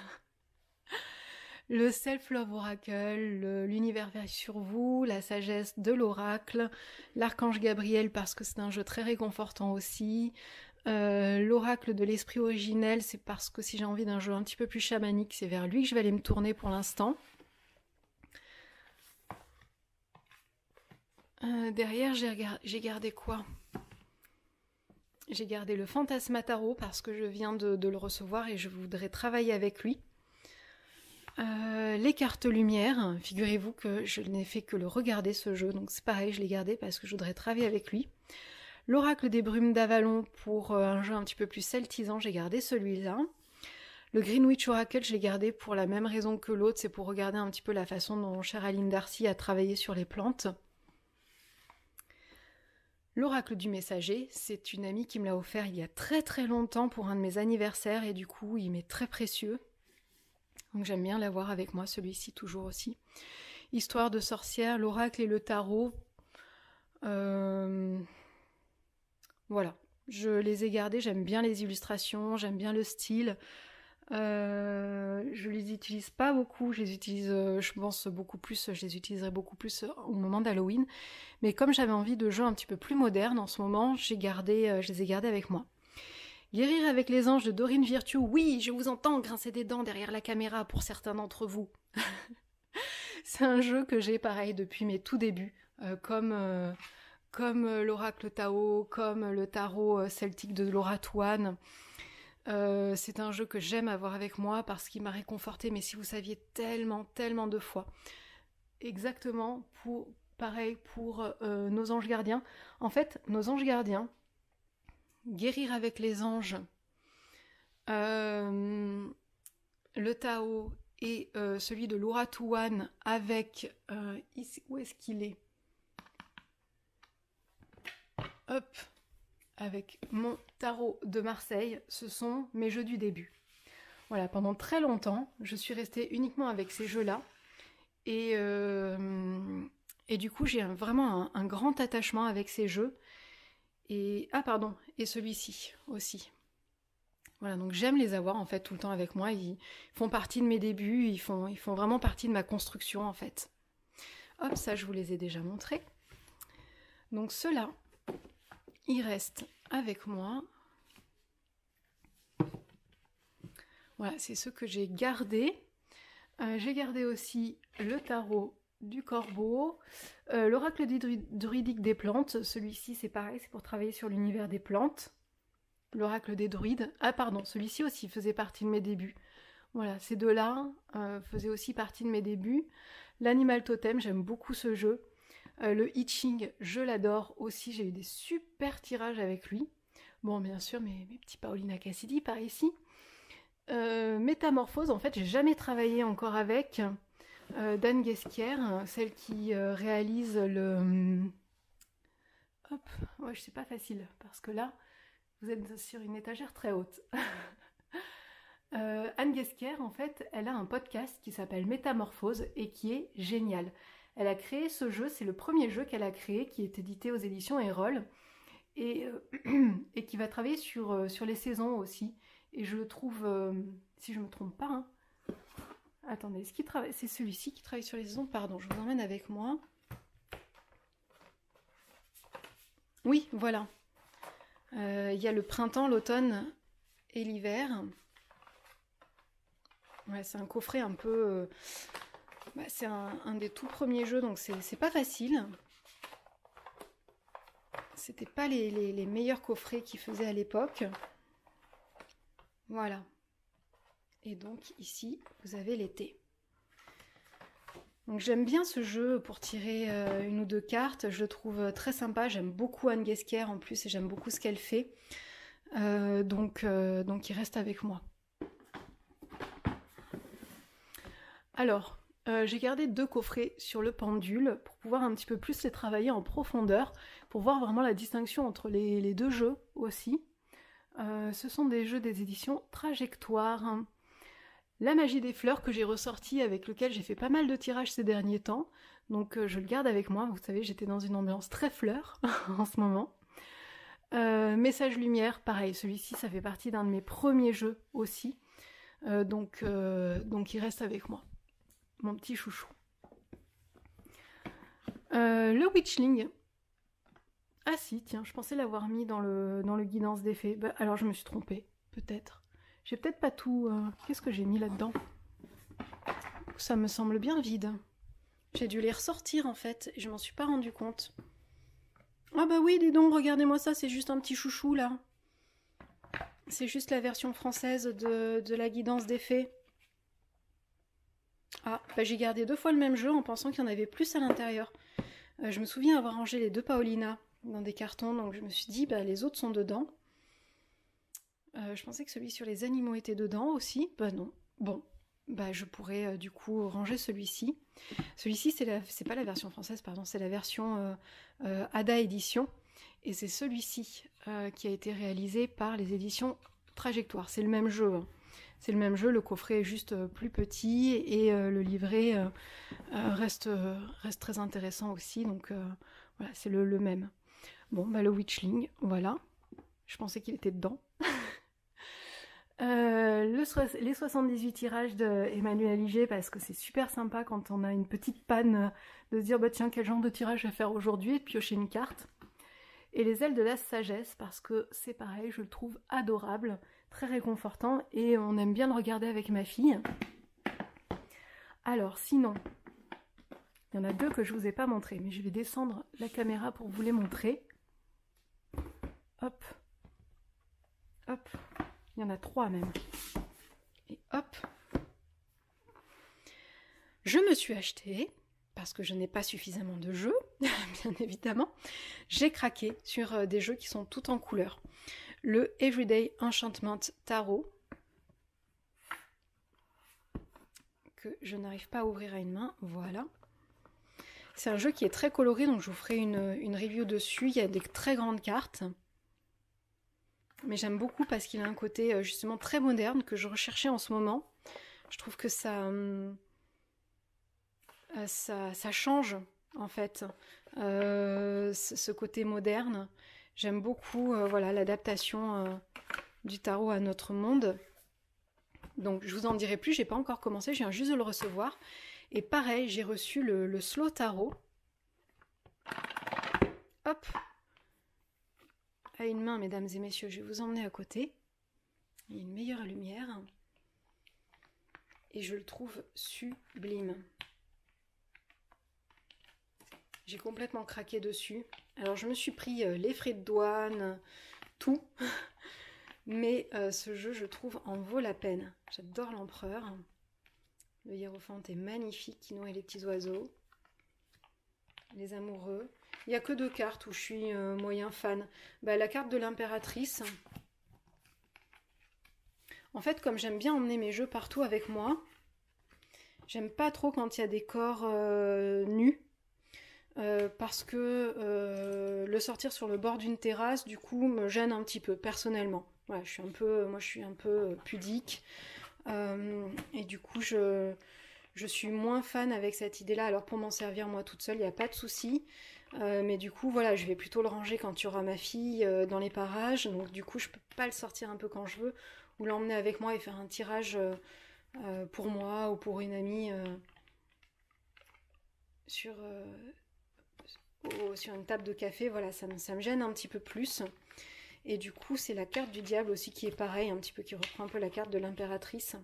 Le Self-Love Oracle, le, l'univers veille sur vous, la sagesse de l'oracle, l'archange Gabriel parce que c'est un jeu très réconfortant aussi. Euh, l'oracle de l'esprit originel, c'est parce que si j'ai envie d'un jeu un petit peu plus chamanique, c'est vers lui que je vais aller me tourner pour l'instant. Euh, derrière, j'ai, regard... j'ai gardé quoi ? J'ai gardé le Fantasma Tarot parce que je viens de, de le recevoir et je voudrais travailler avec lui. Euh, les cartes lumière, figurez-vous que je n'ai fait que le regarder ce jeu, donc c'est pareil, je l'ai gardé parce que je voudrais travailler avec lui. L'oracle des brumes d'Avalon pour un jeu un petit peu plus celtisant, j'ai gardé celui-là. Le Greenwich Oracle, je l'ai gardé pour la même raison que l'autre, c'est pour regarder un petit peu la façon dont chère Aline Darcy a travaillé sur les plantes. L'oracle du messager, c'est une amie qui me l'a offert il y a très très longtemps pour un de mes anniversaires et du coup il m'est très précieux. Donc j'aime bien l'avoir avec moi, celui-ci toujours aussi. Histoire de sorcière, l'oracle et le tarot. Euh... Voilà, je les ai gardés, j'aime bien les illustrations, j'aime bien le style. Euh, je les utilise pas beaucoup, je les utilise, je pense beaucoup plus, je les utiliserai beaucoup plus au moment d'Halloween. Mais comme j'avais envie de jeux un petit peu plus modernes en ce moment, j'ai gardé, je les ai gardés avec moi. Guérir avec les anges de Dorine Virtue, oui, je vous entends grincer des dents derrière la caméra pour certains d'entre vous. C'est un jeu que j'ai pareil depuis mes tout débuts, euh, comme... Euh, comme l'oracle Tao, comme le tarot celtique de Laura Touane. Euh, c'est un jeu que j'aime avoir avec moi parce qu'il m'a réconfortée, mais si vous saviez tellement, tellement de fois. Exactement, pour, pareil pour euh, nos anges gardiens. En fait, nos anges gardiens, guérir avec les anges, euh, le Tao et euh, celui de Laura Touane avec... Euh, ici, où est-ce qu'il est ? Hop, avec mon tarot de Marseille, ce sont mes jeux du début. Voilà, pendant très longtemps, je suis restée uniquement avec ces jeux-là. Et, euh, et du coup, j'ai un, vraiment un, un grand attachement avec ces jeux. Et ah pardon, et celui-ci aussi. Voilà, donc j'aime les avoir en fait tout le temps avec moi. Ils font partie de mes débuts, ils font, ils font vraiment partie de ma construction en fait. Hop, ça je vous les ai déjà montrés. Donc ceux-là, ils restent avec moi. Voilà, c'est ceux que j'ai gardés. Euh, j'ai gardé aussi le tarot du corbeau, euh, l'oracle druidique des plantes. Celui-ci, c'est pareil, c'est pour travailler sur l'univers des plantes. L'oracle des druides. Ah pardon, celui-ci aussi faisait partie de mes débuts. Voilà, ces deux-là euh, faisaient aussi partie de mes débuts. L'animal totem, j'aime beaucoup ce jeu. Euh, le I Ching, je l'adore aussi, j'ai eu des super tirages avec lui. Bon, bien sûr, mes, mes petits Paolina Cassidy par ici. Euh, Métamorphose, en fait, j'ai jamais travaillé encore avec euh, d'Anne Guesquière, celle qui euh, réalise le... Hop, ouais, c'est pas facile, parce que là, vous êtes sur une étagère très haute. euh, Anne Guesquière, en fait, elle a un podcast qui s'appelle Métamorphose et qui est génial. Elle a créé ce jeu, c'est le premier jeu qu'elle a créé, qui est édité aux éditions Erol, et, euh, et qui va travailler sur, euh, sur les saisons aussi. Et je le trouve, euh, si je ne me trompe pas, hein. Attendez, est-ce qu'il travaille... c'est celui-ci qui travaille sur les saisons? Pardon, je vous emmène avec moi. Oui, voilà. Il euh, y a le printemps, l'automne et l'hiver. Ouais, c'est un coffret un peu... Euh... Bah, c'est un, un des tout premiers jeux, donc c'est pas facile. C'était pas les, les, les meilleurs coffrets qu'ils faisaient à l'époque. Voilà. Et donc ici, vous avez l'été. Donc j'aime bien ce jeu pour tirer euh, une ou deux cartes. Je le trouve très sympa. J'aime beaucoup Anne Guesquière en plus et j'aime beaucoup ce qu'elle fait. Euh, donc, euh, donc il reste avec moi. Alors... Euh, j'ai gardé deux coffrets sur le pendule pour pouvoir un petit peu plus les travailler en profondeur, pour voir vraiment la distinction entre les, les deux jeux aussi. Euh, ce sont des jeux des éditions Trajectoire. La magie des fleurs que j'ai ressorti, avec lequel j'ai fait pas mal de tirages ces derniers temps. Donc euh, je le garde avec moi. Vous savez, j'étais dans une ambiance très fleur en ce moment. Euh, Message Lumière, pareil, celui-ci ça fait partie d'un de mes premiers jeux aussi. Euh, donc, euh, donc il reste avec moi. Mon petit chouchou. Euh, le Witchling. Ah si, tiens, je pensais l'avoir mis dans le, dans le guidance d'effet. Bah, alors je me suis trompée, peut-être. J'ai peut-être pas tout... Euh... Qu'est-ce que j'ai mis là-dedans? Ça me semble bien vide. J'ai dû les ressortir en fait, et je m'en suis pas rendu compte. Ah bah oui, dis donc, regardez-moi ça, c'est juste un petit chouchou là. C'est juste la version française de, de la guidance d'effet. Ah, bah j'ai gardé deux fois le même jeu en pensant qu'il y en avait plus à l'intérieur. Euh, je me souviens avoir rangé les deux Paolina dans des cartons, donc je me suis dit, bah les autres sont dedans. Euh, je pensais que celui sur les animaux était dedans aussi. Bah non. Bon, bah je pourrais euh, du coup ranger celui-ci. Celui-ci, c'est la... c'est pas la version française, pardon, c'est la version euh, euh, Ada Édition. Et c'est celui-ci euh, qui a été réalisé par les éditions Trajectoire. C'est le même jeu. Hein. C'est le même jeu, le coffret est juste euh, plus petit et euh, le livret euh, euh, reste, euh, reste très intéressant aussi. Donc euh, voilà, c'est le, le même. Bon, bah le Witchling, voilà. Je pensais qu'il était dedans. Euh, le so les soixante-dix-huit tirages de Emmanuel Aliger, parce que c'est super sympa quand on a une petite panne de se dire bah tiens quel genre de tirage je vais faire aujourd'hui et de piocher une carte. Et les ailes de la sagesse, parce que c'est pareil, je le trouve adorable, très réconfortant et on aime bien le regarder avec ma fille. Alors sinon, il y en a deux que je vous ai pas montré, mais je vais descendre la caméra pour vous les montrer. Hop, hop. Il y en a trois même. Et hop. Je me suis acheté, parce que je n'ai pas suffisamment de jeux, bien évidemment, j'ai craqué sur des jeux qui sont tout en couleurs. Le Everyday Enchantment Tarot, que je n'arrive pas à ouvrir à une main, voilà. C'est un jeu qui est très coloré, donc je vous ferai une, une review dessus. Il y a des très grandes cartes. Mais j'aime beaucoup parce qu'il a un côté justement très moderne que je recherchais en ce moment. Je trouve que ça, ça, ça change en fait euh, ce côté moderne. J'aime beaucoup euh, voilà, l'adaptation euh, du tarot à notre monde. Donc je vous en dirai plus, j'ai pas encore commencé, je viens juste de le recevoir. Et pareil, j'ai reçu le, le Slow Tarot. Hop! À une main, mesdames et messieurs, je vais vous emmener à côté. Il y a une meilleure lumière. Et je le trouve sublime. J'ai complètement craqué dessus. Alors je me suis pris euh, les frais de douane, tout. Mais euh, ce jeu, je trouve, en vaut la peine. J'adore l'empereur. Le hiérophante est magnifique, qui nourrit les petits oiseaux. Les amoureux. Il n'y a que deux cartes où je suis euh, moyen fan. Bah, la carte de l'impératrice. En fait, comme j'aime bien emmener mes jeux partout avec moi, j'aime pas trop quand il y a des corps euh, nus. Euh, parce que euh, le sortir sur le bord d'une terrasse, du coup, me gêne un petit peu, personnellement. Voilà, je suis un peu, moi, je suis un peu pudique. Euh, et du coup, je, je suis moins fan avec cette idée-là. Alors, pour m'en servir moi toute seule, il n'y a pas de souci. Euh, mais du coup, voilà, je vais plutôt le ranger quand il y aura ma fille euh, dans les parages. Donc, du coup, je peux pas le sortir un peu quand je veux. Ou l'emmener avec moi et faire un tirage euh, euh, pour moi ou pour une amie euh, sur, euh, au, sur une table de café. Voilà, ça me, ça me gêne un petit peu plus. Et du coup, c'est la carte du diable aussi qui est pareil, un petit peu, qui reprend un peu la carte de l'impératrice.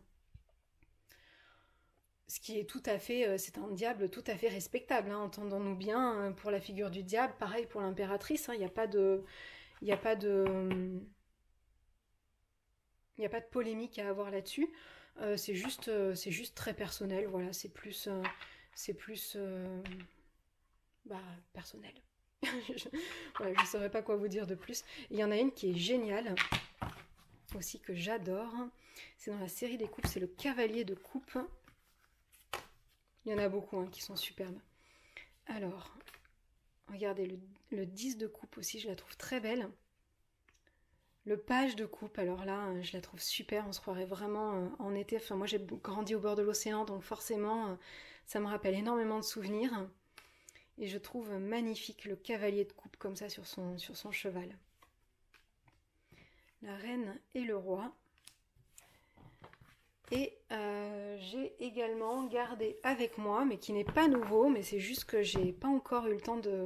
Ce qui est tout à fait, c'est un diable tout à fait respectable, hein, entendons-nous bien, pour la figure du diable, pareil pour l'impératrice, il hein, n'y a pas de... Il n'y a pas de... Il n'y a pas de polémique à avoir là-dessus. Euh, c'est juste, euh, c'est juste très personnel, voilà, c'est plus... Euh, c'est plus... Euh, bah, personnel. je ne ouais, saurais pas quoi vous dire de plus. Il y en a une qui est géniale, aussi que j'adore. C'est dans la série des coupes, c'est le cavalier de coupe. Il y en a beaucoup hein, qui sont superbes. Alors, regardez, le, le dix de coupe aussi, je la trouve très belle. Le page de coupe, alors là, je la trouve super, on se croirait vraiment en été. Enfin, moi j'ai grandi au bord de l'océan, donc forcément, ça me rappelle énormément de souvenirs. Et je trouve magnifique le cavalier de coupe comme ça sur son, sur son cheval. La reine et le roi. Et euh, j'ai également gardé avec moi, mais qui n'est pas nouveau, mais c'est juste que j'ai pas encore eu le temps de...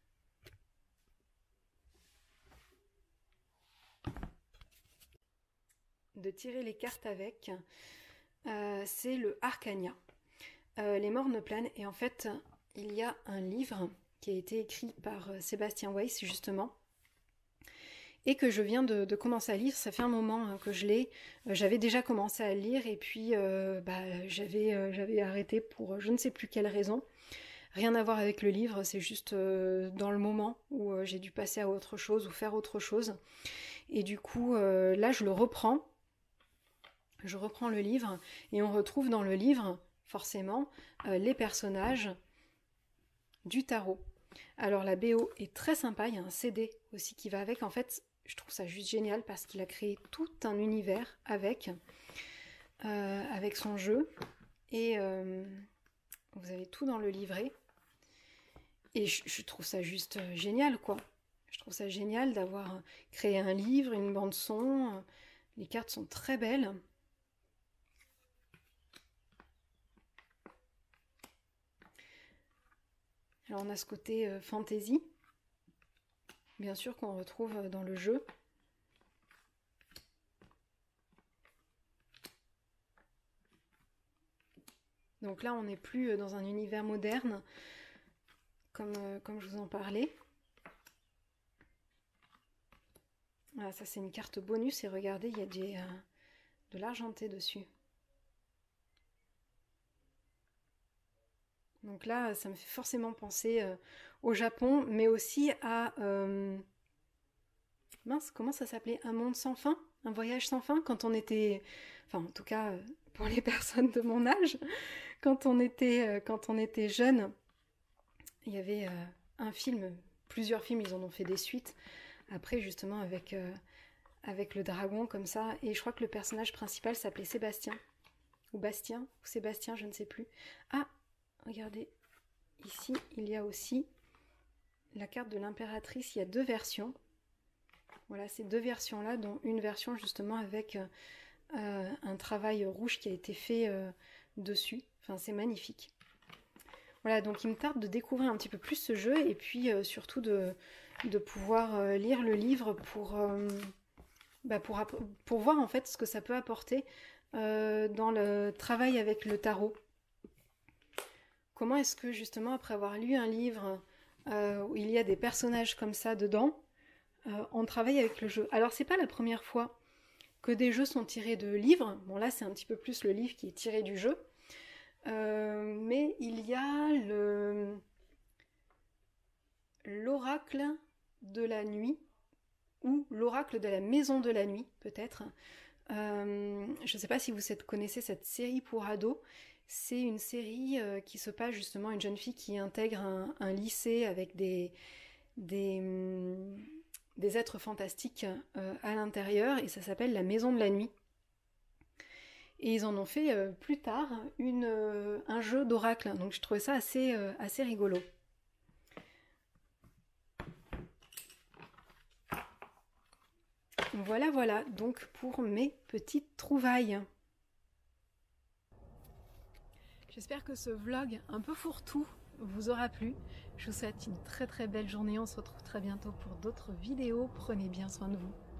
de tirer les cartes avec. Euh, c'est le Arcania. Euh, les mornes planent. Et en fait, il y a un livre qui a été écrit par Sébastien Weiss, justement, et que je viens de, de commencer à lire. Ça fait un moment hein, que je l'ai. Euh, j'avais déjà commencé à le lire et puis euh, bah, j'avais euh, j'avais arrêté pour je ne sais plus quelle raison. Rien à voir avec le livre, c'est juste euh, dans le moment où euh, j'ai dû passer à autre chose ou faire autre chose. Et du coup, euh, là, je le reprends. Je reprends le livre et on retrouve dans le livre, forcément, euh, les personnages du tarot. Alors la B O est très sympa, il y a un C D aussi qui va avec. En fait, je trouve ça juste génial parce qu'il a créé tout un univers avec, euh, avec son jeu. Et euh, vous avez tout dans le livret. Et je, je trouve ça juste génial, quoi. Je trouve ça génial d'avoir créé un livre, une bande son. Les cartes sont très belles. Alors on a ce côté euh, fantasy, bien sûr qu'on retrouve dans le jeu. Donc là on n'est plus dans un univers moderne, comme, euh, comme je vous en parlais. Voilà, ça c'est une carte bonus et regardez, il y a des, euh, de l'argenté dessus. Donc là, ça me fait forcément penser euh, au Japon, mais aussi à... Euh... Mince, comment ça s'appelait? Un monde sans fin? Un voyage sans fin? Quand on était... Enfin, en tout cas, pour les personnes de mon âge, quand on était, euh, quand on était jeune, il y avait euh, un film, plusieurs films, ils en ont fait des suites, après justement avec, euh, avec le dragon comme ça, et je crois que le personnage principal s'appelait Sébastien, ou Bastien, ou Sébastien, je ne sais plus. Ah, regardez, ici, il y a aussi la carte de l'impératrice. Il y a deux versions. Voilà, ces deux versions-là, dont une version justement avec euh, un travail rouge qui a été fait euh, dessus. Enfin, c'est magnifique. Voilà, donc il me tarde de découvrir un petit peu plus ce jeu et puis euh, surtout de, de pouvoir euh, lire le livre pour, euh, bah pour, pour voir en fait ce que ça peut apporter euh, dans le travail avec le tarot. Comment est-ce que justement après avoir lu un livre euh, où il y a des personnages comme ça dedans, euh, on travaille avec le jeu. Alors c'est pas la première fois que des jeux sont tirés de livres, bon là c'est un petit peu plus le livre qui est tiré du jeu, euh, mais il y a le l'oracle de la nuit, ou l'oracle de la maison de la nuit peut-être. Euh, je ne sais pas si vous connaissez cette série pour ados. C'est une série euh, qui se passe justement une jeune fille qui intègre un, un lycée avec des, des, hum, des êtres fantastiques euh, à l'intérieur et ça s'appelle La Maison de la Nuit. Et ils en ont fait euh, plus tard une, euh, un jeu d'oracle, donc je trouvais ça assez, euh, assez rigolo. Voilà, voilà, donc pour mes petites trouvailles. J'espère que ce vlog un peu fourre-tout vous aura plu. Je vous souhaite une très très belle journée. On se retrouve très bientôt pour d'autres vidéos. Prenez bien soin de vous.